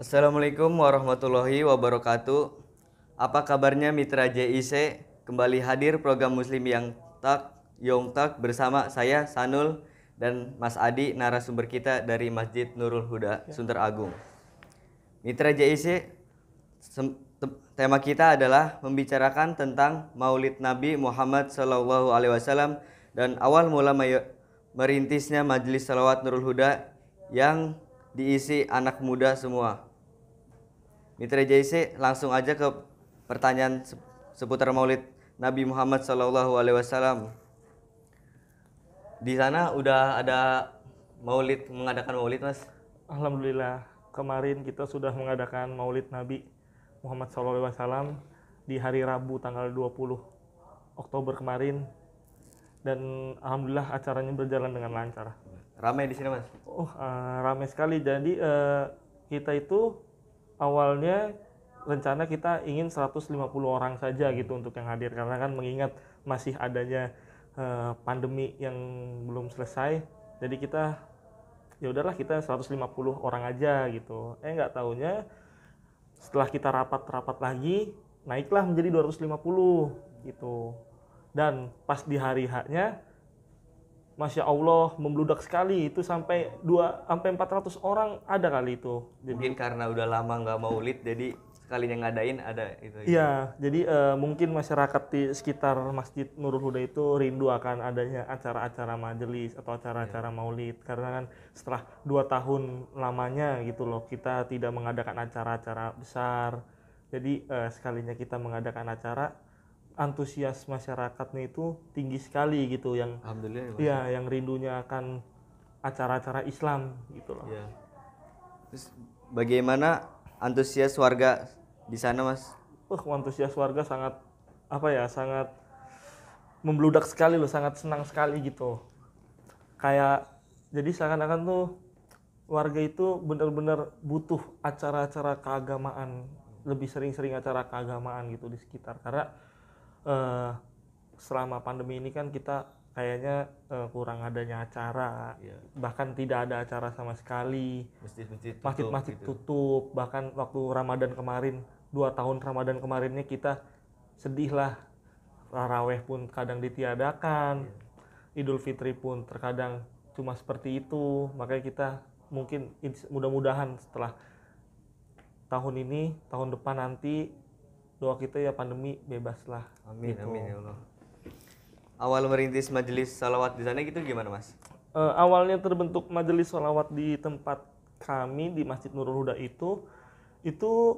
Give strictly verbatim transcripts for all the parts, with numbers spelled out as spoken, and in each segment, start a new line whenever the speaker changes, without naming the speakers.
Assalamualaikum warahmatullahi wabarakatuh. Apa kabarnya mitra J I C? Kembali hadir program Muslim yang tak Yong Tak bersama saya Sanul dan Mas Adi, narasumber kita dari Masjid Nurul Huda, Sunter Agung. Mitra J I C, tema kita adalah membicarakan tentang Maulid Nabi Muhammad Shallallahu Alaihi Wasallam dan awal mula merintisnya Majelis Salawat Nurul Huda yang diisi anak muda semua. Mitra J I C, langsung aja ke pertanyaan seputar Maulid Nabi Muhammad Shallallahu Alaihi Wasallam. Di sana udah ada Maulid, mengadakan Maulid, Mas?
Alhamdulillah, kemarin kita sudah mengadakan Maulid Nabi Muhammad Shallallahu Alaihi Wasallam di hari Rabu tanggal dua puluh Oktober kemarin, dan alhamdulillah acaranya berjalan dengan lancar.
Ramai di sini, Mas?
Oh, uh, ramai sekali. Jadi uh, kita itu awalnya rencana kita ingin seratus lima puluh orang saja gitu untuk yang hadir, karena kan mengingat masih adanya uh, pandemi yang belum selesai. Jadi kita ya udahlah kita seratus lima puluh orang aja gitu. Eh nggak taunya setelah kita rapat-rapat lagi naiklah menjadi dua ratus lima puluh gitu. Dan pas di hari H-nya Masya Allah membludak sekali, itu sampai dua sampai empat ratus orang ada kali itu.
Jadi, mungkin karena udah lama nggak maulid, jadi sekalinya ngadain ada itu.
Iya, jadi uh, mungkin masyarakat di sekitar Masjid Nurul Huda itu rindu akan adanya acara-acara majelis atau acara-acara ya. Maulid, karena kan setelah dua tahun lamanya gitu loh kita tidak mengadakan acara-acara besar. Jadi uh, sekalinya kita mengadakan acara, antusias masyarakatnya itu tinggi sekali gitu, yang
alhamdulillah
ya yang rindunya akan acara-acara Islam gitu loh.
Ya. Terus bagaimana antusias warga di sana, Mas?
Uh, antusias warga sangat apa ya, sangat membludak sekali loh, sangat senang sekali gitu. Kayak jadi seakan-akan tuh warga itu benar-benar butuh acara-acara keagamaan, lebih sering-sering acara keagamaan gitu di sekitar, karena Uh, selama pandemi ini kan kita kayaknya uh, kurang adanya acara, ya. Bahkan tidak ada acara sama sekali. Masjid-masjid tutup, gitu. tutup. Bahkan waktu Ramadan kemarin, dua tahun Ramadan kemarinnya kita sedih lah. Taraweh pun kadang ditiadakan, ya. Idul Fitri pun terkadang cuma seperti itu. Makanya kita mungkin mudah-mudahan setelah tahun ini, tahun depan nanti, doa kita ya pandemi bebas lah.
Amin,
gitu.
Amin ya Allah. Awal merintis majelis salawat di sana gitu gimana, Mas?
Uh, awalnya terbentuk majelis salawat di tempat kami di Masjid Nurul Huda itu, itu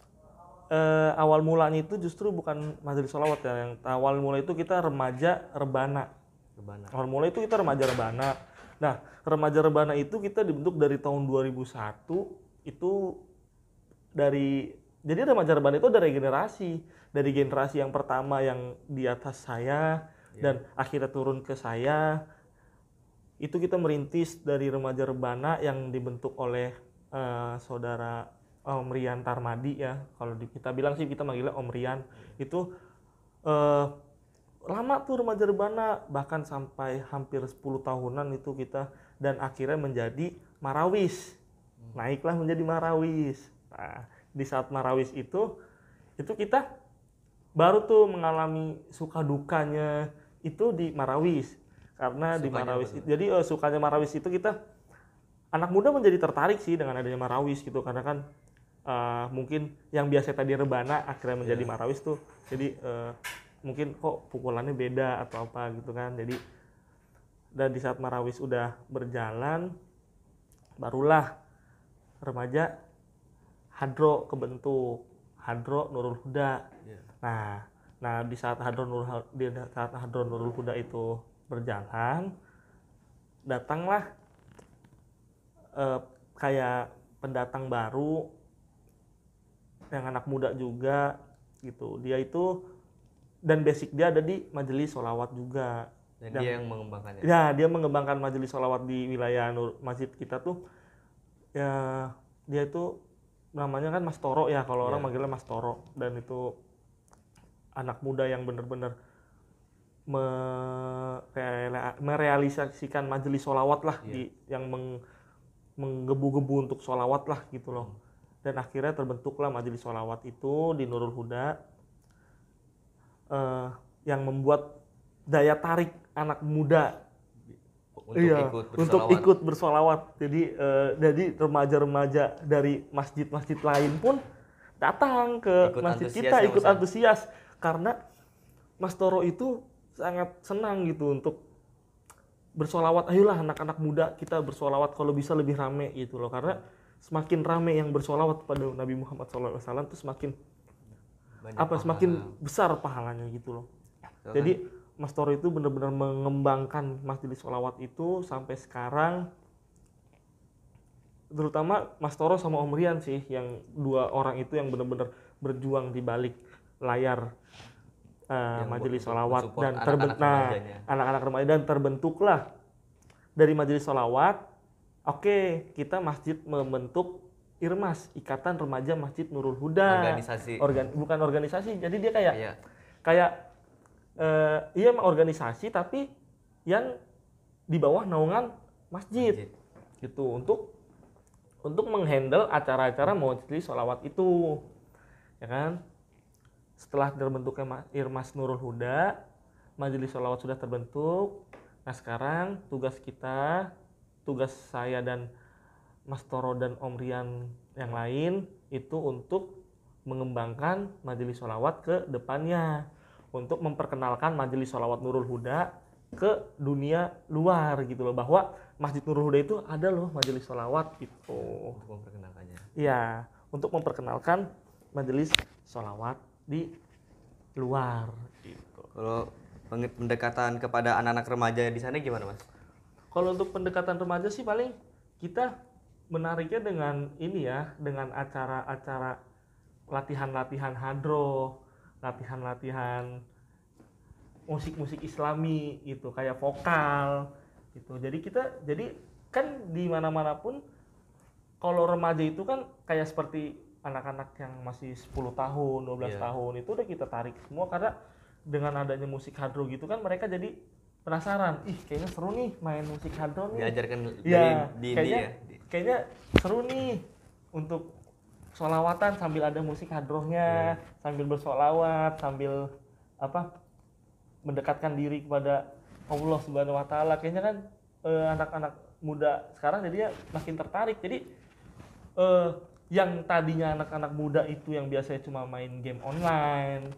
uh, awal mulanya itu justru bukan majelis salawat ya. Yang awal mulai itu kita remaja rebana.
Rebana.
Awal mulai itu kita remaja rebana. Nah, remaja rebana itu kita dibentuk dari tahun dua ribu satu, itu dari Jadi remaja rebana itu dari generasi, dari generasi yang pertama yang di atas saya, yeah. Dan akhirnya turun ke saya. Itu kita merintis dari remaja rebana yang dibentuk oleh uh, saudara Om Rian Tarmadi ya. Kalau kita bilang sih kita manggilnya Om Rian. Itu uh, lama tuh remaja rebana, bahkan sampai hampir sepuluh tahunan itu kita, dan akhirnya menjadi Marawis. Naiklah menjadi Marawis. Nah, di saat Marawis itu, itu kita baru tuh mengalami suka dukanya itu di Marawis, karena sukanya di Marawis itu, jadi uh, sukanya Marawis itu kita anak muda menjadi tertarik sih dengan adanya Marawis gitu, karena kan uh, mungkin yang biasa tadi rebana akhirnya menjadi yeah. Marawis tuh, jadi uh, mungkin kok pukulannya beda atau apa gitu kan. Jadi dan di saat Marawis udah berjalan, barulah remaja Hadro kebentuk, Hadro Nurul Huda. Yeah. Nah, nah di saat Hadro Nurul di saat Hadro Nurul Huda itu berjalan, datanglah eh, kayak pendatang baru, yang anak muda juga gitu. Dia itu dan basic dia ada di majelis sholawat juga.
Dan, dan dia yang mengembangkannya.
Ya, dia mengembangkan majelis sholawat di wilayah Nur, masjid kita tuh. Ya, dia itu namanya kan Mas Toro ya, kalau yeah. orang manggilnya Mas Toro, dan itu anak muda yang benar-benar me merealisasikan majelis sholawat lah, yeah. di yang meng menggebu-gebu untuk sholawat lah gitu loh. dan akhirnya terbentuklah majelis sholawat itu di Nurul Huda uh, yang membuat daya tarik anak muda
untuk
iya,
ikut
untuk
bersolawat.
ikut bersolawat. Jadi uh, jadi remaja-remaja dari masjid-masjid lain pun datang ke
Ikut
masjid
antusias
kita
ya,
ikut
Mas, ya?
antusias karena Mas Toro itu sangat senang gitu untuk bersolawat. Ayolah anak-anak muda kita bersolawat kalau bisa lebih rame gitu loh, karena semakin rame yang bersolawat kepada Nabi Muhammad shallallahu alaihi wasallam itu semakin
Banyak
apa
pahala.
semakin besar pahalanya gitu loh.
Betul
Jadi
kan?
Mas Toro itu benar-benar mengembangkan majelis sholawat itu sampai sekarang, terutama Mas Toro sama Om Rian sih yang dua orang itu yang benar-benar berjuang di balik layar uh, majelis sholawat dan terbentuk nah, anak-anak remaja dan terbentuklah dari majelis sholawat. Oke, kita masjid membentuk Irmas, Ikatan Remaja Masjid Nurul Huda.
Organisasi.
Organ, bukan organisasi, jadi dia kayak
Iya.
kayak uh, iya emang organisasi tapi yang di bawah naungan masjid, masjid. Gitu untuk untuk menghandle acara-acara majelis sholawat itu, ya kan? Setelah terbentuknya Irmas Nurul Huda, majelis sholawat sudah terbentuk. Nah sekarang tugas kita, tugas saya dan Mas Toro dan Om Rian yang lain itu untuk mengembangkan majelis sholawat ke depannya, untuk memperkenalkan majelis sholawat Nurul Huda ke dunia luar gitu loh, bahwa Masjid Nurul Huda itu ada loh majelis sholawat gitu.
Untuk memperkenalkannya.
Iya, untuk memperkenalkan majelis sholawat di luar gitu.
Kalau pendekatan kepada anak-anak remaja di sana gimana, Mas?
Kalau untuk pendekatan remaja sih paling kita menariknya dengan ini ya, dengan acara-acara latihan-latihan hadroh, latihan-latihan musik-musik Islami gitu, kayak vokal gitu. Jadi kita jadi kan di mana-mana pun kalau remaja itu kan kayak seperti anak-anak yang masih sepuluh tahun, dua belas yeah. tahun itu udah kita tarik semua, karena dengan adanya musik hadroh gitu kan mereka jadi penasaran, ih kayaknya seru nih main musik hadroh nih.
Diajarkan
ya,
dari dini
kayaknya,
ya.
Kayaknya seru nih untuk sholawatan sambil ada musik hadrohnya, yeah. sambil bersolawat, sambil apa mendekatkan diri kepada Allah Subhanahu Wa Taala. Kayaknya kan eh, anak-anak muda sekarang jadinya makin tertarik. Jadi eh, yang tadinya anak-anak muda itu yang biasanya cuma main game online,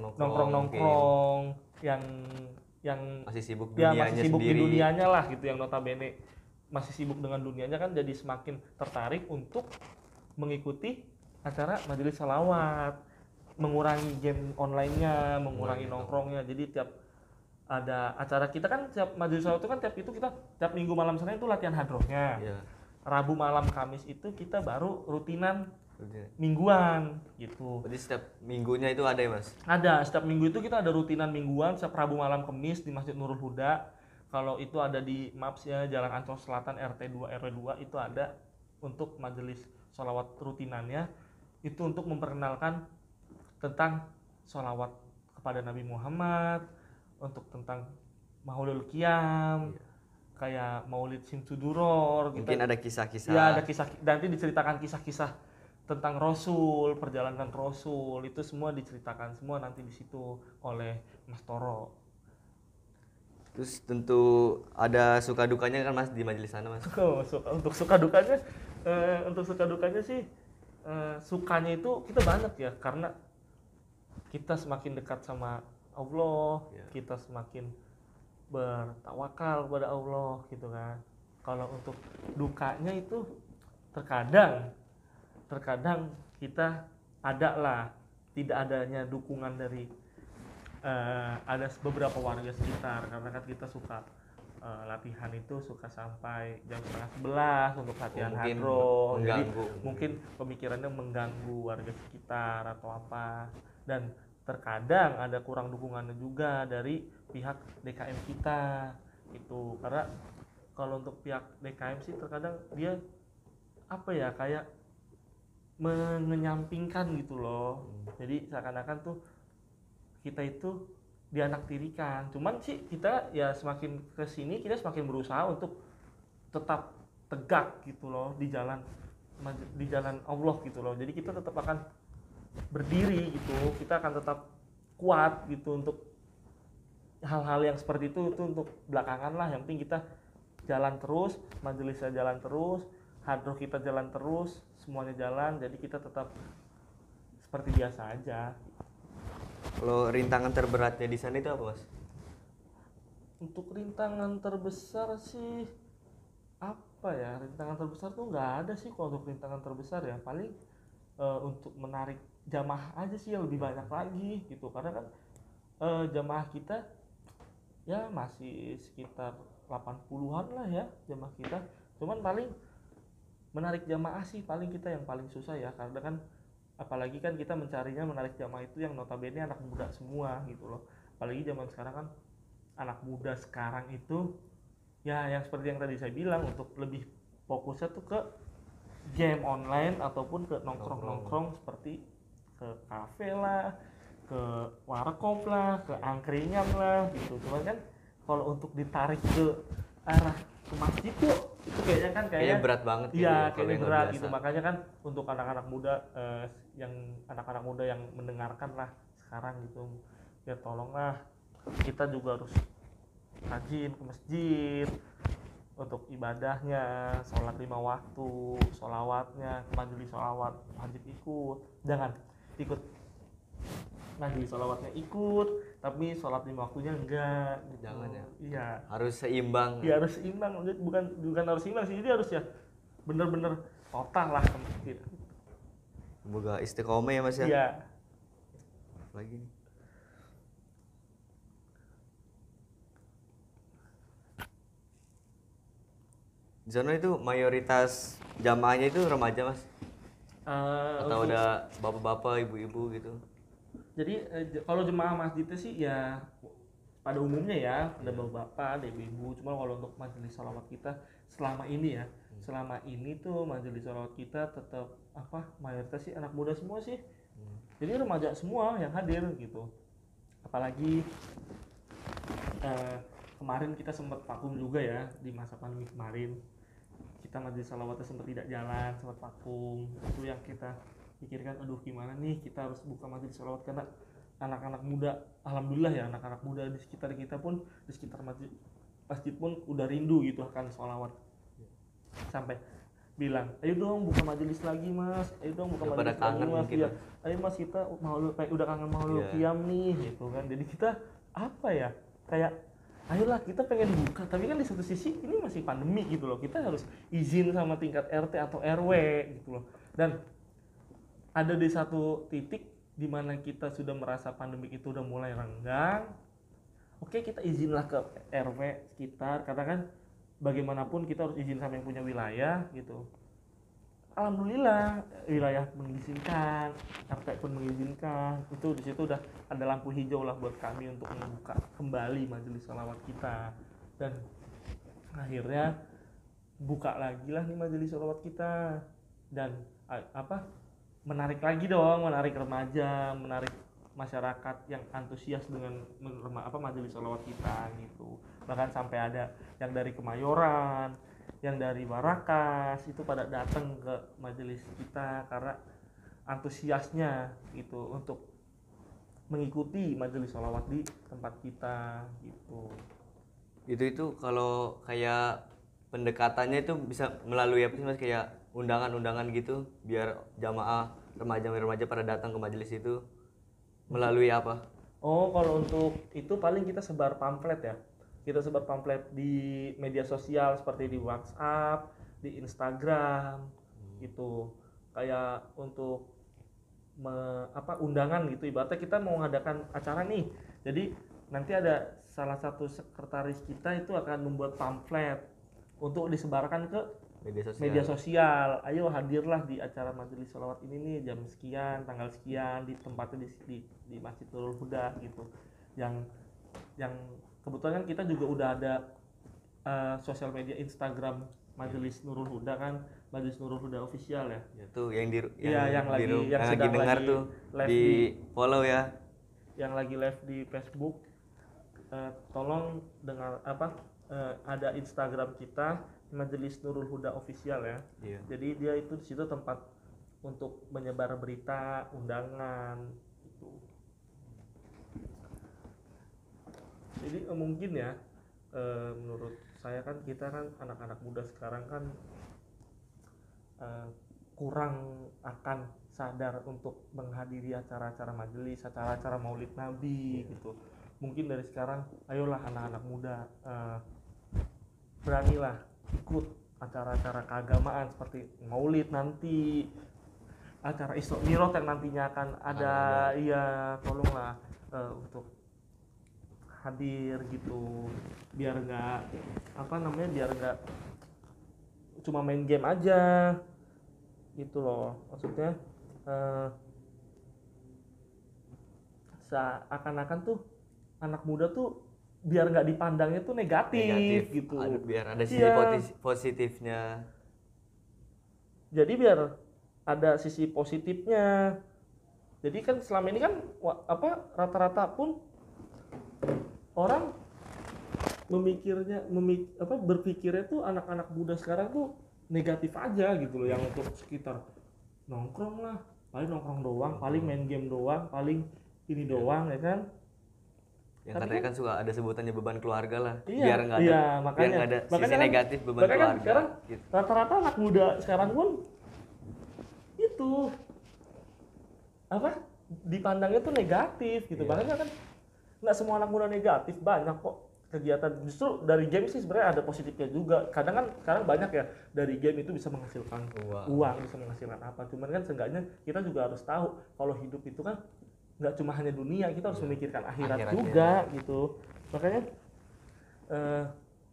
nongkrong-nongkrong, yang yang
masih sibuk
ya,
dunianya
masih sibuk
sendiri.
di dunianya lah gitu, yang notabene masih sibuk dengan dunianya kan, jadi semakin tertarik untuk mengikuti acara majelis sholawat, mengurangi game online-nya, mengurangi nongkrongnya. Jadi tiap ada acara kita kan, tiap majelis sholawat itu kan tiap itu kita tiap minggu malam Senin itu latihan hadrohnya. Yeah. Rabu malam Kamis itu kita baru rutinan mingguan gitu.
Jadi setiap minggunya itu ada ya, Mas?
Ada, setiap minggu itu kita ada rutinan mingguan, setiap Rabu malam Kamis di Masjid Nurul Huda. Kalau itu ada di Maps ya, Jalan Ancol Selatan R T dua R W dua itu ada untuk majelis sholawat rutinannya. Itu untuk memperkenalkan tentang sholawat kepada Nabi Muhammad, untuk tentang Maulidul Qiyam, iya. kayak Maulid Simsuduror.
Mungkin kita, ada kisah-kisah.
Ya ada kisah, nanti diceritakan kisah-kisah tentang Rasul, perjalanan Rasul, itu semua diceritakan semua nanti di situ oleh Mas Toro.
Terus tentu ada suka dukanya kan Mas di majelis sana, Mas?
Oh, suka, untuk suka dukanya, eh, untuk suka dukanya sih, eh, sukanya itu kita banyak ya, karena kita semakin dekat sama Allah, ya. Kita semakin bertawakal kepada Allah gitu kan. Kalau untuk dukanya itu terkadang, terkadang kita ada lah tidak adanya dukungan dari uh, ada beberapa warga sekitar, karena kan kita suka uh, latihan itu suka sampai jam setengah sebelas untuk latihan oh, hadroh, jadi mungkin pemikirannya mengganggu warga sekitar atau apa, dan terkadang ada kurang dukungannya juga dari pihak D K M kita itu, karena kalau untuk pihak D K M sih terkadang dia apa ya kayak menyampingkan gitu loh, hmm. jadi seakan-akan tuh kita itu dianaktirikan. Cuman sih kita ya semakin kesini kita semakin berusaha untuk tetap tegak gitu loh di jalan di jalan Allah gitu loh. Jadi kita tetap akan berdiri gitu, kita akan tetap kuat gitu untuk hal-hal yang seperti itu. Itu untuk belakangan lah, yang penting kita jalan terus, majelisnya jalan terus, hadroh kita jalan terus, semuanya jalan, jadi kita tetap seperti biasa aja.
Kalau rintangan terberatnya di sana itu apa, Mas?
Untuk rintangan terbesar sih apa ya, rintangan terbesar tuh nggak ada sih. Kalau untuk rintangan terbesar ya paling e, untuk menarik jamaah aja sih yang lebih banyak lagi gitu, karena kan e, jamaah kita ya masih sekitar delapan puluhan lah ya jamaah kita. Cuman paling menarik jamaah sih paling kita yang paling susah ya, karena kan apalagi kan kita mencarinya menarik jamaah itu yang notabene anak muda semua gitu loh. Apalagi zaman sekarang kan anak muda sekarang itu ya yang seperti yang tadi saya bilang, untuk lebih fokusnya tuh ke game online ataupun ke nongkrong-nongkrong seperti ke kafe lah, ke warkop lah, ke angkringan lah gitu. Cuman kan kalau untuk ditarik ke arah ke masjid tuh itu kayaknya kan kayaknya,
kayaknya berat banget gitu.
Iya,
Ya,
kayaknya berat gitu. Makanya kan untuk anak-anak muda eh, yang anak-anak muda yang mendengarkan lah sekarang gitu, ya tolonglah kita juga harus rajin ke masjid untuk ibadahnya, sholat lima waktu, sholawatnya, majelis sholawat wajib ikut. Jangan ikut majelis sholawatnya ikut, tapi sholat lima waktunya enggak gitu.
Jangan ya.
Iya.
Harus seimbang.
Iya harus seimbang, bukan bukan harus seimbang sih, jadi harus ya bener-bener total lah ke masjid.
Semoga istiqomah ya, Mas ya.
Iya.
Lagi nih. Di sana itu mayoritas jamaahnya itu remaja, Mas?
Uh,
Atau
untuk,
ada bapak-bapak, ibu-ibu gitu?
Jadi eh, kalau jemaah masjidnya sih ya pada umumnya ya ada bapak-bapak, ada ibu-ibu. Cuma kalau untuk majelis sholawat kita selama ini ya, hmm. selama ini tuh majelis sholawat kita tetap apa mayoritas sih anak muda semua sih. Hmm. Jadi remaja semua yang hadir gitu. Apalagi eh, kemarin kita sempat vakum juga ya di masa pandemi kemarin. Kita majelis sholawatnya sempat tidak jalan, sempat vakum. Itu yang kita pikirkan, aduh gimana nih kita harus buka majelis sholawat, karena anak-anak muda, alhamdulillah ya anak-anak muda di sekitar kita pun, di sekitar masjid, masjid pun udah rindu gitu akan sholawat. Sampai bilang, ayo dong buka majelis lagi mas, ayo dong buka majelis lagi mas, ya, ayo mas kita mau kayak udah kangen mau yeah. Qiyam nih gitu kan. Jadi kita apa ya, kayak ayolah kita pengen buka, tapi kan di satu sisi ini masih pandemi gitu loh, kita harus izin sama tingkat R T atau R W gitu loh. Dan ada di satu titik di mana kita sudah merasa pandemi itu udah mulai renggang, oke kita izinlah ke R W sekitar, karena kan bagaimanapun kita harus izin sama yang punya wilayah gitu. Alhamdulillah wilayah mengizinkan, R T pun mengizinkan, itu di situ udah ada lampu hijau lah buat kami untuk membuka kembali majelis sholawat kita. Dan akhirnya buka lagi lah nih majelis sholawat kita, dan apa menarik lagi dong, menarik remaja, menarik masyarakat yang antusias dengan apa majelis sholawat kita gitu. Bahkan sampai ada yang dari Kemayoran, yang dari Warakas itu pada datang ke majelis kita karena antusiasnya gitu untuk mengikuti majelis sholawat di tempat kita gitu.
Itu itu kalau kayak pendekatannya itu bisa melalui apa sih mas, kayak undangan-undangan gitu biar jamaah remaja-remaja pada datang ke majelis itu melalui apa?
Oh kalau untuk itu paling kita sebar pamflet ya. Kita sebar pamflet di media sosial seperti di WhatsApp, di Instagram hmm. gitu. Kayak untuk me, apa undangan gitu, ibaratnya kita mau mengadakan acara nih. Jadi nanti ada salah satu sekretaris kita itu akan membuat pamflet untuk disebarkan ke
media sosial.
media sosial. Ayo hadirlah di acara majelis sholawat ini nih jam sekian, tanggal sekian, di tempatnya di di, di Masjid Nurul Huda gitu. Yang yang kebetulan kan kita juga udah ada uh, sosial media Instagram Majelis Nurul Huda kan, Majelis Nurul Huda official ya.
Itu yang di yang,
ya, yang
di,
lagi yang
yang
sedang
lagi dengar
lagi
tuh
live
di,
di
follow ya.
Yang lagi live di Facebook. Uh, tolong dengar apa uh, ada Instagram kita Majelis Nurul Huda Official ya.
Iya.
Jadi dia itu di situ tempat untuk menyebar berita, undangan gitu. Jadi uh, mungkin ya uh, menurut saya kan kita kan anak-anak muda sekarang kan uh, kurang akan sadar untuk menghadiri acara-acara majelis, acara-acara Maulid Nabi gitu. Mungkin dari sekarang, ayolah anak-anak muda, uh, beranilah ikut acara-acara keagamaan seperti Maulid nanti, acara Isra Mi'raj yang nantinya akan ada. Iya, tolonglah uh, untuk hadir gitu, biar nggak apa namanya, biar nggak cuma main game aja. Gitu loh, maksudnya uh, seakan-akan tuh anak muda tuh biar nggak dipandangnya tuh negatif, negatif gitu.
Aduh, biar ada sisi
ya.
positifnya.
Jadi biar ada sisi positifnya. Jadi kan selama ini kan apa rata-rata pun orang memikirnya, memik, apa berpikirnya tuh anak-anak muda sekarang tuh negatif aja gitu loh, yang untuk sekitar nongkrong lah, paling nongkrong doang, paling main game doang, paling ini doang ya kan.
Yang katanya kan, kan suka ada sebutannya beban keluarga lah,
iya,
biar nggak ada,
iya, makanya,
biar nggak ada
makanya
sisi
kan,
negatif beban
makanya
keluarga.
Kan sekarang
gitu.
Rata-rata anak muda sekarang pun itu apa dipandangnya tuh negatif gitu, iya. Makanya kan nggak semua anak muda negatif, banyak kok kegiatan justru dari game sih sebenarnya ada positifnya juga. Kadang kan sekarang banyak ya dari game itu bisa menghasilkan uang, uang bisa menghasilkan apa. Cuman kan seenggaknya kita juga harus tahu kalau hidup itu kan nggak cuma hanya dunia, kita harus ya, memikirkan akhirat, akhirat juga ya. Gitu. Makanya uh,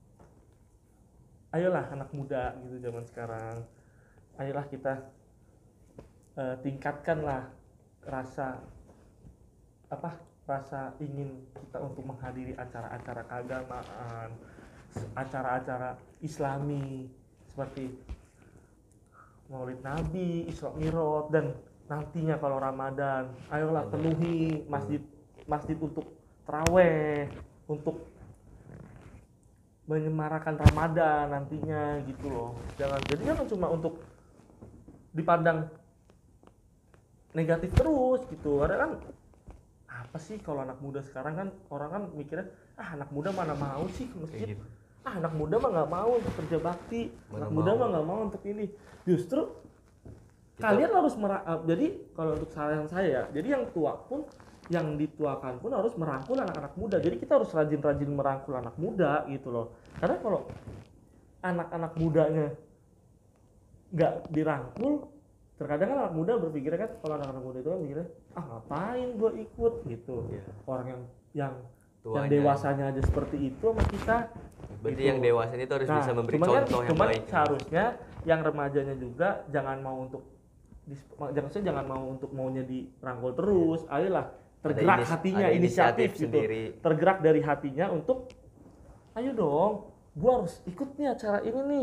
ayolah anak muda gitu zaman sekarang, ayolah kita uh, tingkatkanlah rasa apa rasa ingin kita untuk menghadiri acara-acara keagamaan, acara-acara Islami seperti Maulid Nabi, Isra Mi'raj, dan nantinya kalau Ramadan, ayolah penuhi masjid masjid untuk taraweh, untuk menyemarakan Ramadan nantinya gitu loh. Jangan jadi jangan cuma untuk dipandang negatif terus gitu. Karena kan apa sih kalau anak muda sekarang kan orang kan mikirnya ah anak muda mana mau sih ke masjid, gitu. Ah anak muda mah nggak mau untuk kerja bakti, mana anak mau. Muda mah nggak mau untuk ini. Justru kita, kalian harus merah. Jadi kalau untuk saran saya, jadi yang tua pun yang dituakan pun harus merangkul anak-anak muda. Jadi kita harus rajin-rajin merangkul anak muda gitu loh. Karena kalau anak-anak mudanya nggak dirangkul, terkadang kan anak muda berpikir kan, kalau anak-anak muda itu kan mikirnya ah ngapain gue ikut gitu, yeah. Orang yang yang Tuanya. Yang dewasanya aja seperti itu sama kita.
Berarti
gitu.
Yang dewasa itu harus nah, bisa memberi
cuman
contoh
kan,
yang
cuman
baik.
Seharusnya yang remajanya juga jangan mau untuk jangan jangan mau untuk maunya dirangkul terus, yeah. Ayolah tergerak inis, hatinya, inisiatif, inisiatif gitu, tergerak dari hatinya untuk ayo dong, gue harus ikut nih acara ini nih,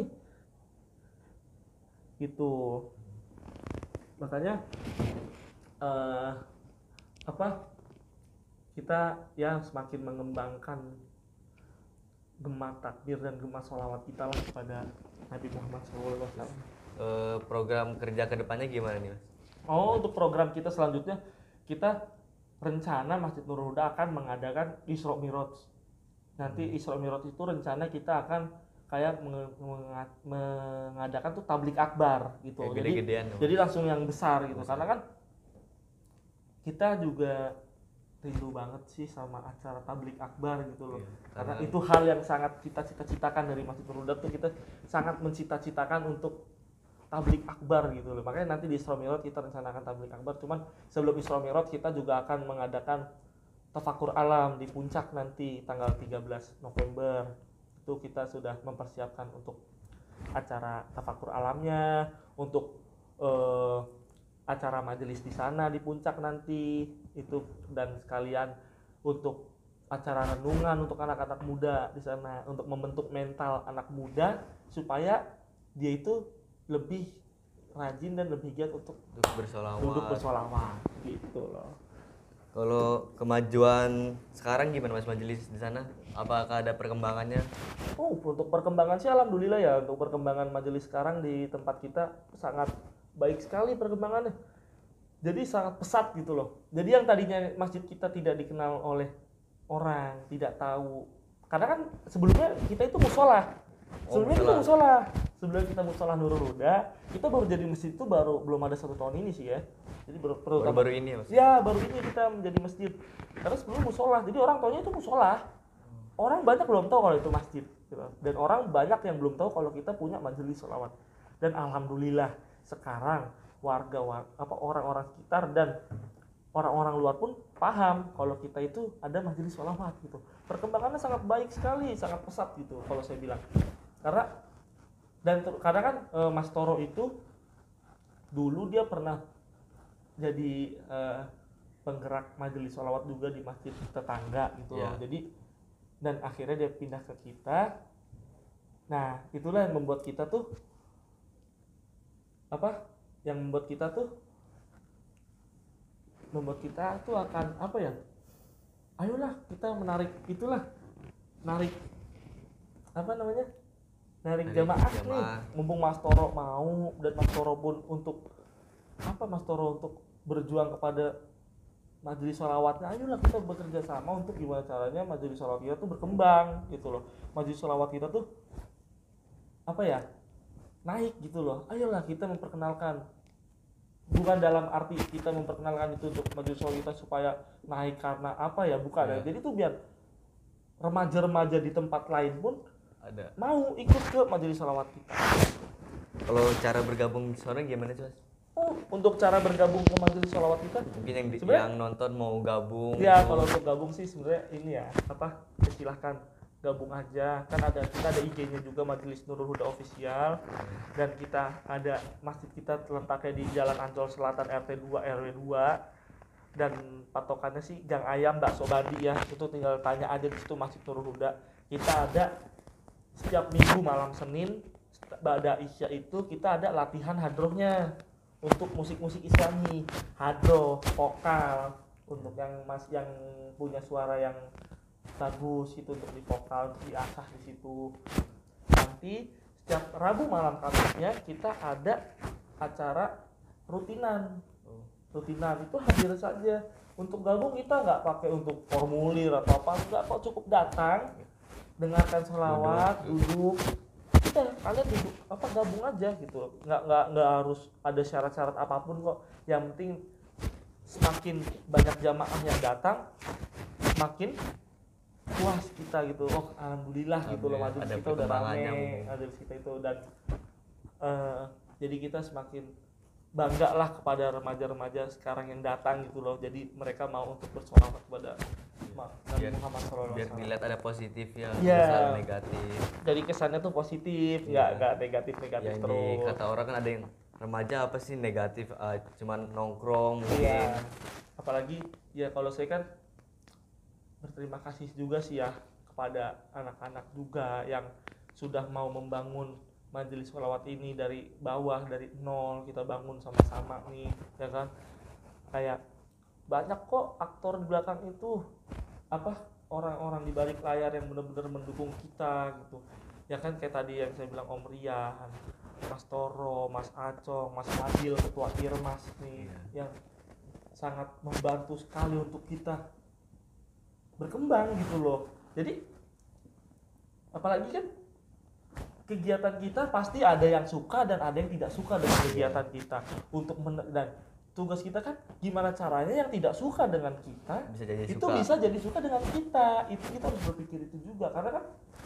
gitu. Makanya uh, apa kita ya semakin mengembangkan gema takbir dan gema sholawat kita lah kepada Nabi Muhammad shallallahu alaihi wasallam.
Uh, program kerja kedepannya gimana nih Mas?
Oh, untuk program kita selanjutnya kita rencana Masjid Nurul Huda akan mengadakan Isra Mi'raj. Nanti Isra Mi'raj itu rencana kita akan kayak mengadakan tuh tablik akbar gitu.
Ya,
jadi jadi langsung yang besar gitu. Besar. Karena kan kita juga rindu banget sih sama acara tablik akbar gitu loh. Ya, karena, karena itu hal yang sangat kita cita-citakan dari Masjid Nurul Huda tuh, kita sangat mencita-citakan untuk tablik akbar gitu loh. Makanya nanti di Isra Mi'raj kita rencanakan tablik akbar. Cuman sebelum Isra Mi'raj kita juga akan mengadakan tafakur alam di puncak nanti tanggal tiga belas November. Itu kita sudah mempersiapkan untuk acara tafakur alamnya, untuk uh, acara majelis di sana di puncak nanti itu, dan sekalian untuk acara renungan untuk anak-anak muda di sana, untuk membentuk mental anak muda supaya dia itu lebih rajin dan lebih giat untuk
duduk bersolawat.
Duduk bersolawat gitu loh.
Kalau kemajuan sekarang gimana Mas majelis di sana? Apakah ada perkembangannya?
Oh, untuk perkembangan sih alhamdulillah ya, untuk perkembangan majelis sekarang di tempat kita sangat baik sekali perkembangannya. Jadi sangat pesat gitu loh. Jadi yang tadinya masjid kita tidak dikenal oleh orang, tidak tahu. Karena kan sebelumnya kita itu musola.
Oh,
Sebelumnya kita
musola.
musola. Sebelum kita musola Nurul Huda, kita baru jadi masjid itu baru belum ada satu tahun ini sih ya. Jadi baru baru,
Baru-baru ini ya Mas?
Ya, baru ini kita menjadi masjid. Karena sebelum musola, jadi orang taunya itu musola. Orang banyak belum tahu kalau itu masjid, gitu. Dan orang banyak yang belum tahu kalau kita punya majelis sholawat. Dan alhamdulillah sekarang warga apa orang-orang sekitar dan orang-orang luar pun paham kalau kita itu ada majelis sholawat gitu. Perkembangannya sangat baik sekali, sangat pesat gitu kalau saya bilang. Karena dan ter, karena kan e, Mas Toro itu dulu dia pernah jadi e, penggerak majelis sholawat juga di masjid tetangga gitu
Yeah.
loh. Jadi dan akhirnya dia pindah ke kita. Nah, itulah yang membuat kita tuh apa? Yang membuat kita tuh membuat kita tuh akan apa ya? Ayolah kita menarik itulah, narik apa namanya? Narik
Narik
jamaah nih.
jamaah.
Mumpung Mas Toro mau dan Mas Toro pun untuk apa Mas Toro untuk berjuang kepada majelis sholawatnya, ayolah kita bekerja sama untuk gimana caranya majelis sholawat kita tuh berkembang gitu loh. Majelis sholawat kita tuh apa ya, naik gitu loh. Ayolah kita memperkenalkan, bukan dalam arti kita memperkenalkan itu untuk majelis sholawat kita supaya naik karena apa ya, bukan ya.
Ya.
Jadi tuh biar remaja-remaja di tempat lain pun
Ada.
mau ikut ke majelis sholawat kita.
Kalau cara bergabung di sana gimana sih Mas?
Oh, untuk cara bergabung ke majelis sholawat kita,
Mungkin yang di-
Sebenarnya-
yang nonton mau gabung.
ya
mau-
kalau untuk gabung sih sebenarnya ini ya apa, silahkan gabung aja. Kan ada kita ada I G-nya juga Majelis Nurul Huda Official, dan kita ada masjid kita terletaknya di Jalan Ancol Selatan R T dua R W dua, dan patokannya sih Gang Ayam Bakso Bandi ya. Itu tinggal tanya aja di situ Masjid Nurul Huda. Kita ada setiap minggu malam Senin pada Isya itu kita ada latihan hadrohnya untuk musik-musik Islami, hadroh, vokal, untuk yang mas yang punya suara yang bagus itu untuk di vokal, untuk diasah di situ. Nanti setiap Rabu malam Kamisnya kita ada acara rutinan. Rutinan itu hadir saja. Untuk gabung kita nggak pakai untuk formulir atau apa, nggak kok, cukup datang, dengarkan sholawat, duduk. Kita kalian duduk apa gabung aja gitu. Nggak nggak nggak harus ada syarat-syarat apapun kok. Yang penting semakin banyak jamaah yang datang, semakin puas kita gitu. Oh alhamdulillah gitu loh,
Alhamdulillah,
majelis
ada
kita udah
perkembangannya
rame,
mungkin.
majelis kita itu, dan eh, jadi kita semakin bangga lah kepada remaja-remaja sekarang yang datang gitu loh. Jadi mereka mau untuk bersolawat kepada Ma- Nabi
Biar-
Muhammad shallallahu alaihi
Biar
wasallam.
dilihat ada positif ya,
Iya.
bukan negatif.
Jadi kesannya tuh positif,
Iya.
nggak nggak negatif-negatif
Yang
terus.
di kata orang kan ada yang remaja apa sih negatif, ah, cuman nongkrong mungkin.
Iya. Apalagi ya kalau saya kan berterima kasih juga sih ya kepada anak-anak juga yang sudah mau membangun majelis sholawat ini dari bawah, dari nol kita bangun sama-sama nih, ya kan. Kayak banyak kok aktor di belakang itu, apa, orang-orang di balik layar yang benar-benar mendukung kita gitu. Ya kan kayak tadi yang saya bilang Om Rian, Mas Toro, Mas Acong, Mas Fadil, Ketua Irmas nih, yang sangat membantu sekali untuk kita berkembang gitu loh. Jadi apalagi kan kegiatan kita pasti ada yang suka dan ada yang tidak suka dengan kegiatan kita. Untuk men- dan tugas kita kan gimana caranya yang tidak suka dengan kita
Bisa jadi
itu
suka.
bisa jadi suka dengan kita. Itu kita harus berpikir itu juga, karena kan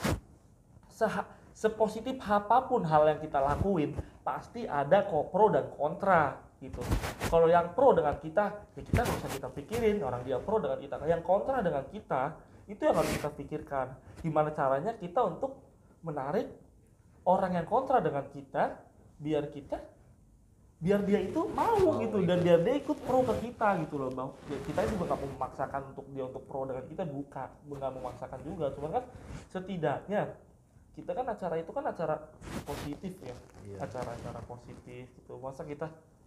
se- sepositif apapun hal yang kita lakuin pasti ada kok pro dan kontra gitu. Kalau yang pro dengan kita ya kita nggak usah kita pikirin, orang dia pro dengan kita. Yang kontra dengan kita itu yang harus kita pikirkan, gimana caranya kita untuk menarik orang yang kontra dengan kita biar kita biar dia itu mau,
Mau
gitu, dan biar dia ikut pro ke kita gitu loh bang. Ya, kita juga nggak memaksakan untuk dia untuk pro dengan kita, bukan, nggak memaksakan juga, cuma kan setidaknya kita kan acara itu kan acara positif ya,
Iya.
acara-acara positif gitu. Masa kita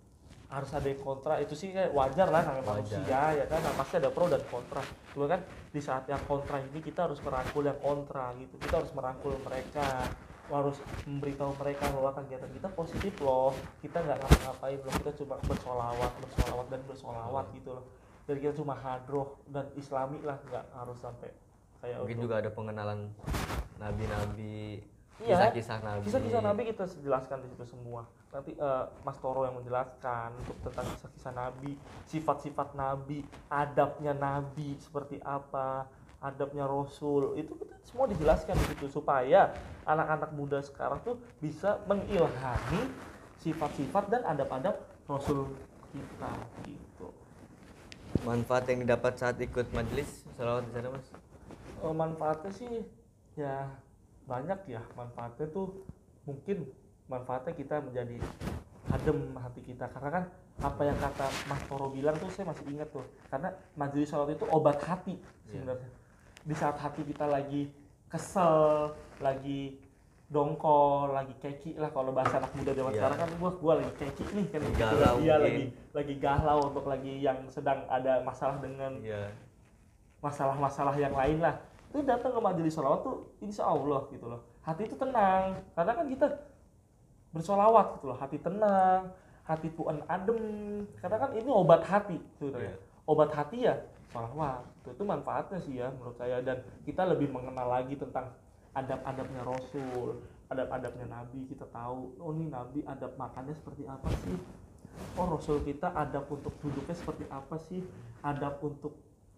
harus ada yang kontra, itu sih kayak wajar lah namanya
Wajar.
manusia ya kan. Nah, pasti ada pro dan kontra. Cuma kan di saat yang kontra ini kita harus merangkul yang kontra gitu. Kita harus merangkul mereka, harus memberitahu mereka bahwa kegiatan kita positif loh. Kita nggak ngapa-ngapain loh, kita cuma bersolawat, bersolawat dan bersolawat gitu loh. Dan kita cuma hadroh dan islami lah, nggak harus sampai kayak
Mungkin
untuk-
juga ada pengenalan nabi-nabi,
Iya,
kisah-kisah nabi.
kisah-kisah Nabi kita jelaskan di situ semua. Nanti eh, Mas Toro yang menjelaskan untuk tentang kisah-kisah Nabi, sifat-sifat Nabi, adabnya Nabi seperti apa, adabnya Rasul, itu kita semua dijelaskan di situ supaya anak-anak muda sekarang tuh bisa mengilhami sifat-sifat dan adab-adab Rasul kita gitu.
Manfaat yang didapat saat ikut majelis sholawat di sana, Mas?
Eh, manfaatnya sih ya banyak ya. Manfaatnya tuh mungkin manfaatnya kita menjadi adem hati kita, karena kan apa yang kata Mas Toro bilang tuh saya masih ingat tuh, karena majelis sholat itu obat hati sebenarnya. Di saat hati kita lagi kesel, lagi dongkol, lagi keki lah kalau bahasa anak muda zaman
Iya.
sekarang kan, gua gua lagi keki nih kan gitu.
Galau
Iya,
mungkin.
lagi lagi galau untuk lagi yang sedang ada masalah dengan
Iya.
masalah-masalah yang lain lah, itu datang ke majelis sholawat tuh insya Allah gitu loh, hati itu tenang karena kan kita bersolawat gitu loh, hati tenang, hati puan adem, karena kan ini obat hati sebenarnya.
Iya.
Obat hati ya sholawat, itu, itu manfaatnya sih ya menurut saya. Dan kita lebih mengenal lagi tentang adab-adabnya Rasul, adab-adabnya Nabi. Kita tahu, oh nih Nabi adab makannya seperti apa sih, oh Rasul kita adab untuk duduknya seperti apa sih, adab untuk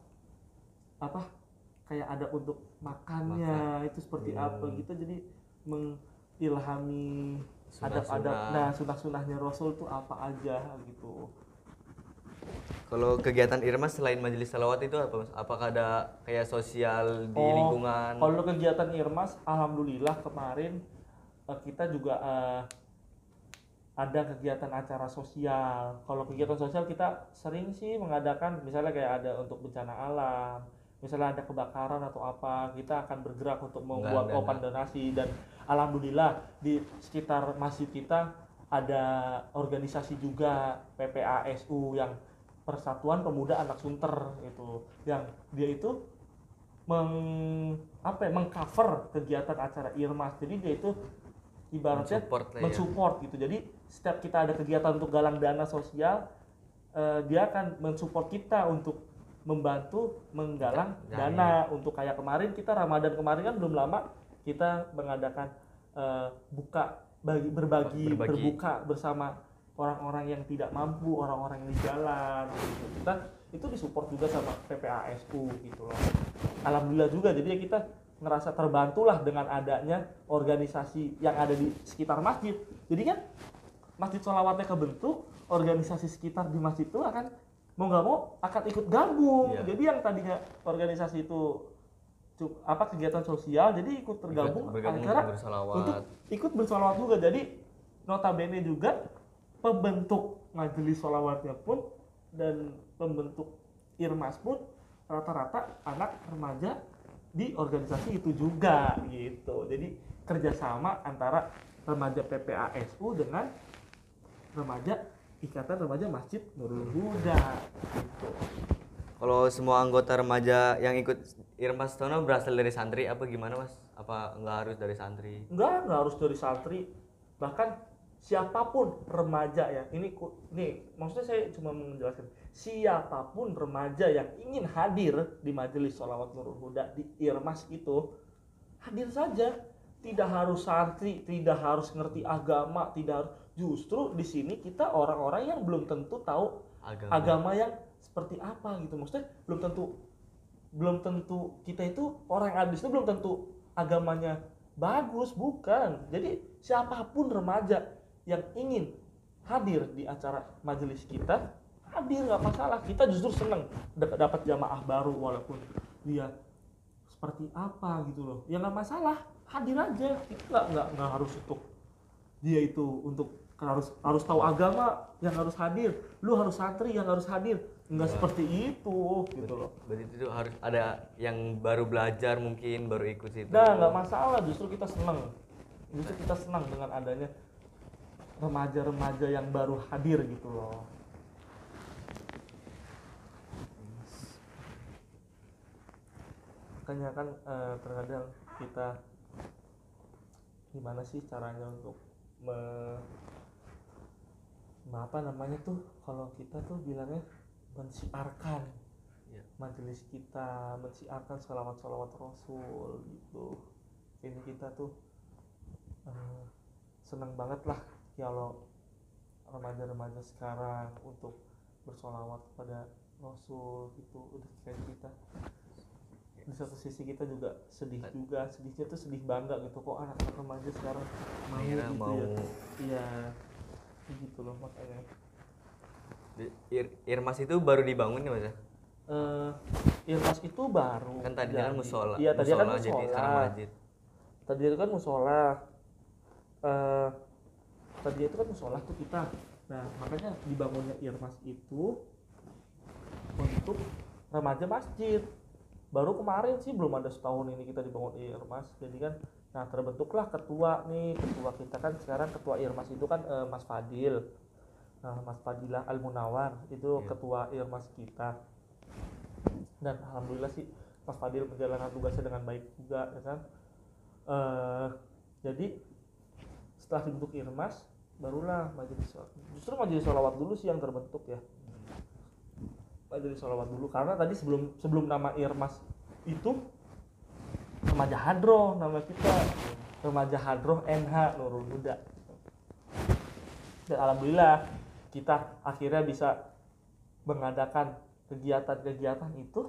apa kayak adab untuk makannya itu seperti
Hmm.
apa gitu. Jadi mengilhami adab-adab,
Sunah-sunah.
nah sunah-sunahnya Rasul tuh apa aja gitu.
Kalau kegiatan Irmas selain majelis salawat itu apa, Mas? Apakah ada kayak sosial di
Oh,
lingkungan?
Kalau kegiatan Irmas, alhamdulillah kemarin eh, kita juga eh, ada kegiatan acara sosial. Kalau kegiatan sosial kita sering sih mengadakan, misalnya kayak ada untuk bencana alam, misalnya ada kebakaran atau apa, kita akan bergerak untuk membuat
Menggalang
open donasi. Dan alhamdulillah di sekitar masjid kita ada organisasi juga, P P A S U, yang Persatuan Pemuda Anak Sunter itu, yang dia itu meng apa ya, mengcover kegiatan acara Irmas. Jadi dia itu ibaratnya
Mensupport lah ya.
mensupport gitu. Jadi setiap kita ada kegiatan untuk galang dana sosial, eh, dia akan mensupport kita untuk membantu menggalang
Ya,
dana. Untuk kayak kemarin kita Ramadan kemarin kan belum lama kita mengadakan eh, buka bagi berbagi,
Berbagi.
berbuka bersama orang-orang yang tidak mampu, orang-orang yang di jalan gitu. Kita itu disupport juga sama P P A S U gitu loh. Alhamdulillah juga, jadi ya kita ngerasa terbantulah dengan adanya organisasi yang ada di sekitar masjid. Jadi kan masjid sholawatnya kebentuk, organisasi sekitar di masjid itu akan mau nggak mau akan ikut gabung.
Iya.
Jadi yang tadinya organisasi itu cu- apa kegiatan sosial, jadi ikut tergabung,
Ikut bergabung
akhirnya
untuk bersolawat.
untuk ikut bersolawat juga. Jadi notabene juga pembentuk majelis sholawatnya pun dan pembentuk Irmas pun rata-rata anak remaja di organisasi itu juga gitu. Jadi kerjasama antara remaja P P A S U dengan remaja Ikatan Remaja Masjid Nurul Huda gitu.
Kalau semua anggota remaja yang ikut Irmas Tono berasal dari santri apa gimana, Mas? Apa nggak harus dari santri?
Enggak, enggak harus dari santri, bahkan siapapun remaja ya. Ini ku- nih maksudnya saya cuma menjelaskan, siapapun remaja yang ingin hadir di majelis sholawat Nurul Huda di Irmas itu hadir saja. Tidak harus santri, tidak harus ngerti agama, tidak harus. Justru di sini kita orang-orang yang belum tentu tahu
Agama.
agama yang seperti apa gitu. Maksudnya belum tentu belum tentu kita itu orang yang habis itu belum tentu agamanya bagus, bukan. Jadi siapapun remaja yang ingin hadir di acara majelis kita, hadir nggak masalah. Kita justru seneng dap- dapat jamaah baru walaupun dia seperti apa gitu loh. Ya nggak masalah, hadir aja. Itu nggak nggak nggak harus untuk dia itu untuk harus harus tahu agama yang harus hadir. Lu harus santri yang harus hadir. Nggak
Ya.
seperti itu gitu loh.
Berarti itu harus ada yang baru belajar mungkin baru ikut situ.
Nah, nggak masalah, justru kita senang. Justru kita senang dengan adanya remaja-remaja yang baru hadir gitu loh. Makanya kan eh, terkadang kita gimana sih caranya untuk me, me- apa namanya tuh kalau kita tuh bilangnya mensiarkan
Iya.
majelis kita, mensiarkan sholawat-sholawat Rasul gitu. Ini kita tuh eh, seneng banget lah kalau remaja-remaja sekarang untuk bersolawat kepada Rasul gitu, udah kayak kita. Di satu sisi kita juga sedih juga, sedihnya tuh sedih bangga gitu, kok anak-anak remaja sekarang mau
Akhirnya
gitu
mau
ya. Iya, gitu loh makanya.
Di- Ir- Irmas itu baru dibangun ya Mas?
Eh, Irmas itu baru.
Kan tadinya kan
jadi.
musola.
Iya, tadinya kan
Musola jadi
musola.
sekarang masjid.
Tadi itu kan musola. Eh, tadi itu kan musola tuh kita. Nah, makanya dibangunnya Irmas itu untuk remaja masjid. Baru kemarin sih, belum ada setahun ini kita dibangun Irmas. Jadi kan, nah terbentuklah ketua nih. Ketua kita kan sekarang ketua Irmas itu kan eh, Mas Fadil. Nah, Mas Fadilah Al Munawar itu
Iya.
ketua Irmas kita. Dan alhamdulillah sih Mas Fadil menjalankan tugasnya dengan baik juga, ya kan. Eh, jadi setelah dibentuk Irmas, barulah majelis sholawat. Justru majelis sholawat dulu sih yang terbentuk ya. Majelis sholawat dulu karena tadi sebelum sebelum nama Irmas itu remaja hadroh nama kita, remaja hadroh N H Nurul Huda. Dan alhamdulillah kita akhirnya bisa mengadakan kegiatan-kegiatan itu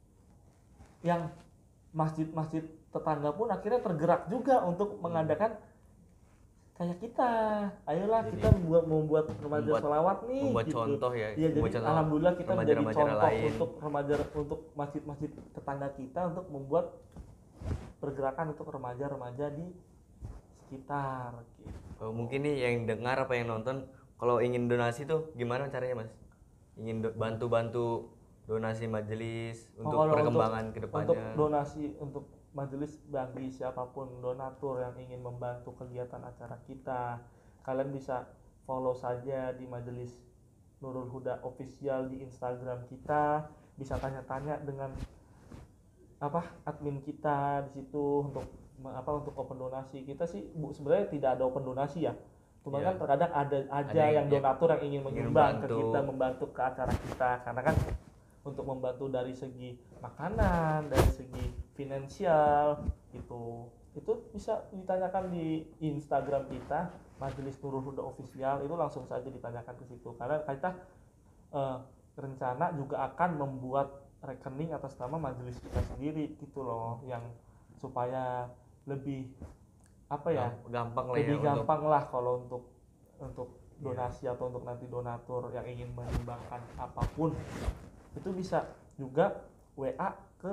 yang masjid-masjid tetangga pun akhirnya tergerak juga untuk mengadakan kayak kita. Ayolah
Jadi,
kita membuat membuat remaja
membuat-
sholawat nih
membuat
gitu.
contoh ya,
Iya, jadi
membuat contoh
alhamdulillah kita menjadi
remaja-remaja
contoh
lain.
untuk remaja untuk masjid-masjid tetangga kita untuk membuat pergerakan untuk remaja-remaja di sekitar gitu.
Oh, mungkin nih yang dengar apa yang nonton, kalau ingin donasi tuh gimana caranya Mas? Ingin do- bantu-bantu donasi majelis
Oh,
untuk
kalau
perkembangan
untuk,
kedepannya.
untuk donasi untuk majelis bagi siapapun donatur yang ingin membantu kegiatan acara kita, kalian bisa follow saja di Majelis Nurul Huda Official di Instagram kita, bisa tanya-tanya dengan apa admin kita di situ untuk me- apa untuk open donasi. Kita sih Bu, sebenarnya tidak ada open donasi ya. Cuma
Iya.
kan terkadang ada aja
Ada yang-
yang donatur yang ingin
ingin
menyumbang ke
membantu.
kita, membantu ke acara kita, karena kan untuk membantu dari segi makanan, dari segi finansial gitu. Itu bisa ditanyakan di Instagram kita Majelis Nurul Huda Official, itu langsung saja ditanyakan ke situ karena kita eh, rencana juga akan membuat rekening atas nama majelis kita sendiri gitu loh, yang supaya lebih apa ya,
Gam- gampang lah ya
lebih
untuk
gampang lah kalau untuk untuk
Iya.
donasi atau untuk nanti donatur yang ingin menyumbangkan apapun itu bisa juga W A ke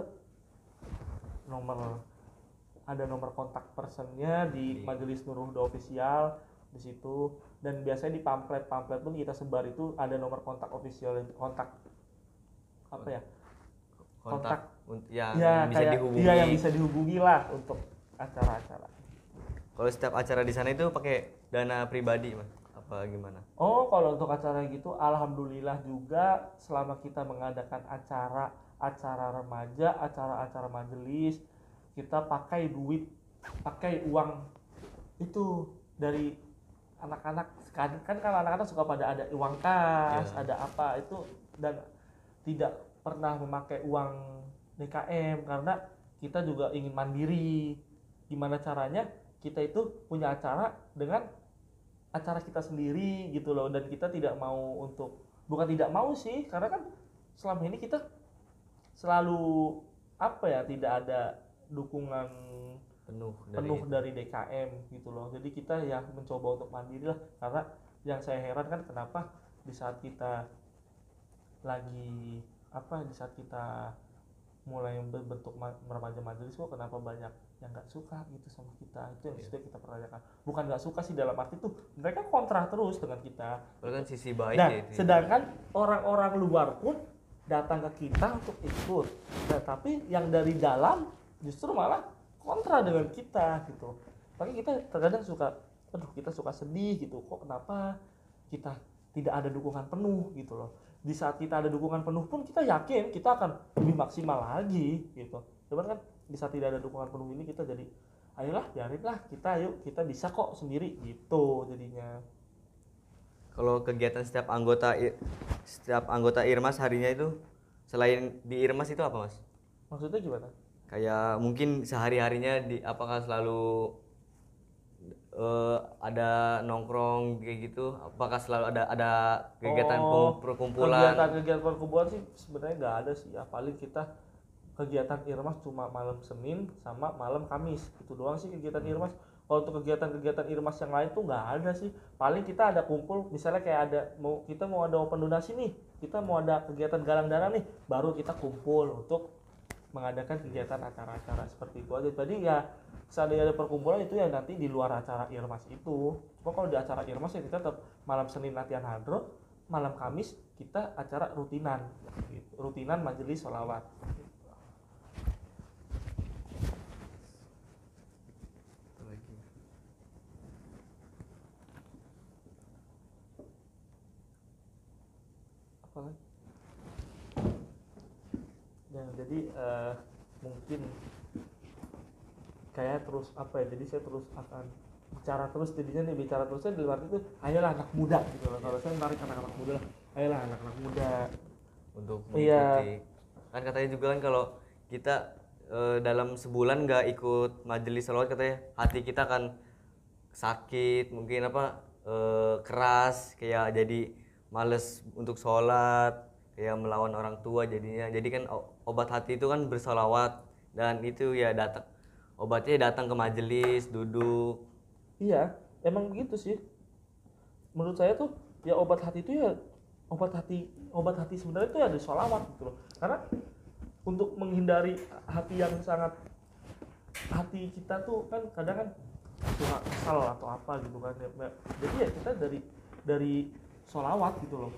nomor, ada nomor kontak personnya di
Iya.
Majelis Nurul Huda Official di situ, dan biasanya di pamflet-pamflet pun kita sebar itu ada nomor kontak official, kontak apa ya,
kontak un- yang
ya
bisa
kayak
dihubungi.
iya yang bisa dihubungi lah untuk acara-acara.
Kalau setiap acara di sana itu pakai dana pribadi Mas? Apa gimana?
Oh, kalau untuk acara gitu, alhamdulillah juga selama kita mengadakan acara-acara remaja, acara-acara majelis, kita pakai duit, pakai uang itu dari anak-anak. Kan kan kalau anak-anak suka pada ada uang kas,
Iya.
ada apa itu, dan tidak pernah memakai uang D K M karena kita juga ingin mandiri. Gimana caranya? Kita itu punya acara dengan acara kita sendiri gitu loh, dan kita tidak mau untuk, bukan tidak mau sih, karena kan selama ini kita selalu apa ya, tidak ada dukungan
Penuh dari
penuh
itu.
dari D K M gitu loh. Jadi kita ya mencoba untuk mandiri lah, karena yang saya heran kan kenapa di saat kita lagi apa, di saat kita mulai berbentuk ma- remaja majelis kok kenapa banyak yang nggak suka gitu sama kita. Itu yang
Iya.
sudah kita pertanyakan, bukan nggak suka sih, dalam arti tuh mereka kontra terus dengan kita.
Itu kan sisi baik
Nah,
ya itu.
sedangkan orang-orang luar pun datang ke kita untuk ikut, nah, tapi yang dari dalam justru malah kontra dengan kita gitu. Makanya kita terkadang suka aduh kita suka sedih gitu, kok kenapa kita tidak ada dukungan penuh gitu loh. Di saat kita ada dukungan penuh pun kita yakin kita akan lebih maksimal lagi gitu. Cuman kan di saat tidak ada dukungan penuh ini kita jadi ayolah biarinlah kita, yuk kita bisa kok sendiri gitu jadinya.
Kalau kegiatan setiap anggota I- setiap anggota Irmas harinya itu selain di Irmas itu apa Mas?
Maksudnya gimana?
Kayak mungkin sehari-harinya di apakah selalu eh, ada nongkrong kayak gitu? Apakah selalu ada ada kegiatan
Oh,
peng- perkumpulan?
kegiatan-kegiatan perkumpulan sih sebenarnya nggak ada sih ya, paling kita kegiatan Irmas cuma malam Senin sama malam Kamis, itu doang sih kegiatan Irmas. Kalau untuk kegiatan-kegiatan Irmas yang lain tuh nggak ada sih, paling kita ada kumpul misalnya kayak ada mau kita mau ada open donasi nih, kita mau ada kegiatan galang dana nih, baru kita kumpul untuk mengadakan kegiatan acara-acara seperti itu aja. Jadi ya seandainya ada perkumpulan itu ya nanti di luar acara Irmas itu. Cuma kalau di acara Irmas ya kita tetap malam Senin latihan hadro, malam Kamis kita acara rutinan, gitu. Rutinan majelis sholawat. Apa lagi? Nah, jadi eh, mungkin kayak terus apa ya, jadi saya terus akan bicara terus, jadinya nih bicara terusnya di luar itu ayolah anak muda gitu loh. Kalau saya menarik anak-anak muda lah, ayolah anak-anak muda
Untuk
Iya.
mengikuti. Kan katanya juga kan kalau kita eh, dalam sebulan nggak ikut majelis sholawat katanya hati kita akan sakit, mungkin apa eh, keras, kayak jadi males untuk sholat, kayak melawan orang tua jadinya. Jadi kan o- obat hati itu kan bersolawat, dan itu ya datang obatnya datang ke majelis, duduk.
Iya, emang begitu sih. Menurut saya tuh ya obat hati itu ya obat hati obat hati sebenarnya itu ya ada sholawat gitu loh. Karena untuk menghindari hati yang sangat, hati kita tuh kan kadang kan suka kesal atau apa gitu kan ya. Jadi ya kita dari dari sholawat gitu loh.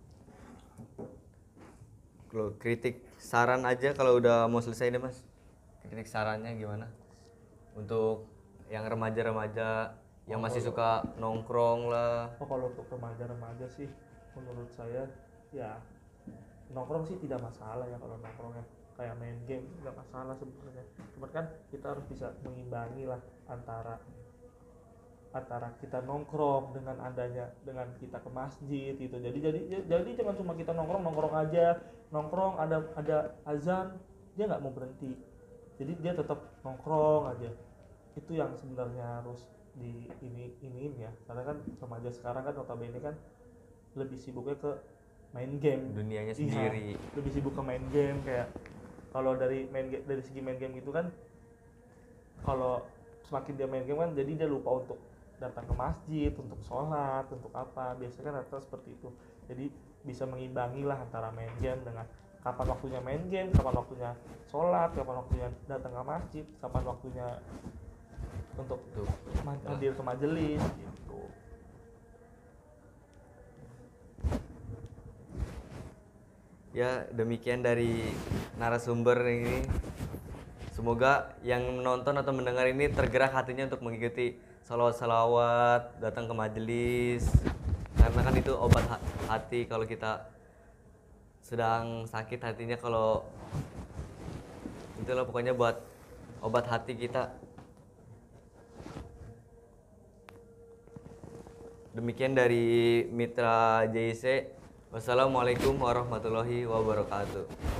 Kalau kritik saran aja kalau udah mau selesai deh Mas, kritik sarannya gimana untuk yang remaja-remaja yang masih suka nongkrong lah?
Oh, kalau untuk remaja-remaja sih menurut saya ya nongkrong sih tidak masalah ya, kalau nongkrongnya kayak main game nggak masalah sebenarnya. Cuman kan kita harus bisa mengimbangi lah antara antara kita nongkrong dengan adanya dengan kita ke masjid gitu. Jadi jadi jadi jangan cuma kita nongkrong nongkrong aja, nongkrong ada ada azan dia nggak mau berhenti. Jadi dia tetap nongkrong aja. Itu yang sebenarnya harus di ini iniin ya. Karena kan remaja sekarang kan notabene kan lebih sibuknya ke main game.
Dunianya
Iya,
sendiri.
lebih sibuk ke main game. Kayak kalau dari main ga- dari segi main game gitu kan, kalau semakin dia main game kan jadi dia lupa untuk datang ke masjid, untuk sholat, untuk apa. Biasanya kan rata seperti itu. Jadi bisa mengimbangi lah antara main game dengan kapan waktunya main game, kapan waktunya sholat, kapan waktunya datang ke masjid, kapan waktunya untuk
Tuh.
ma- hadir ke majelis gitu.
Ya demikian dari narasumber ini. Semoga yang menonton atau mendengar ini tergerak hatinya untuk mengikuti salawat-salawat, datang ke majelis. Karena kan itu obat ha- hati kalau kita sedang sakit hatinya, kalau itulah pokoknya buat obat hati kita. Demikian dari Mitra J I C. Wassalamualaikum warahmatullahi wabarakatuh.